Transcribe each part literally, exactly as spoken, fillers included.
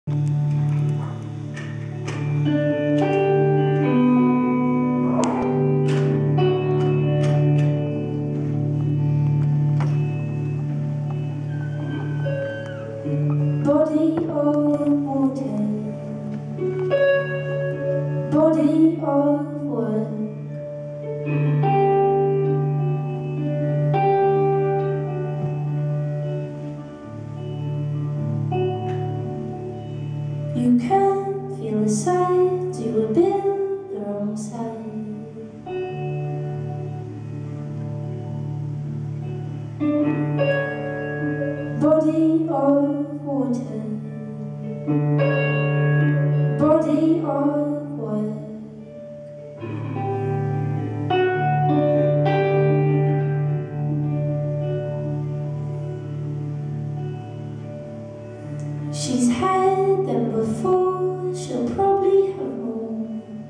Body of water, body of work. You can feel the sides you were built the wrong side. Body of water, body of work. She's had them before, she'll probably have more.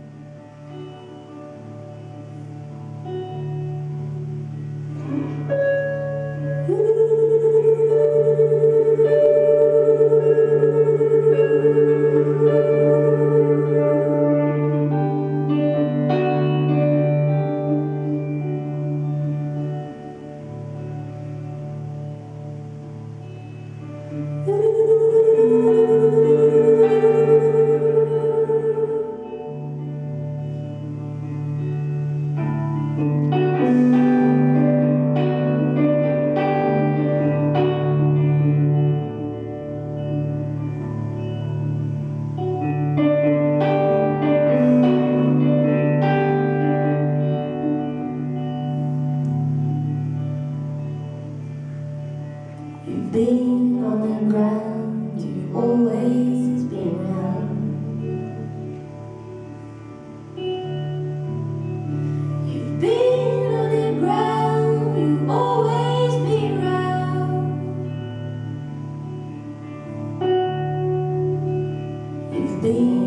You've been on the ground, you've always been round. You've been on the ground, you've always been round. You've been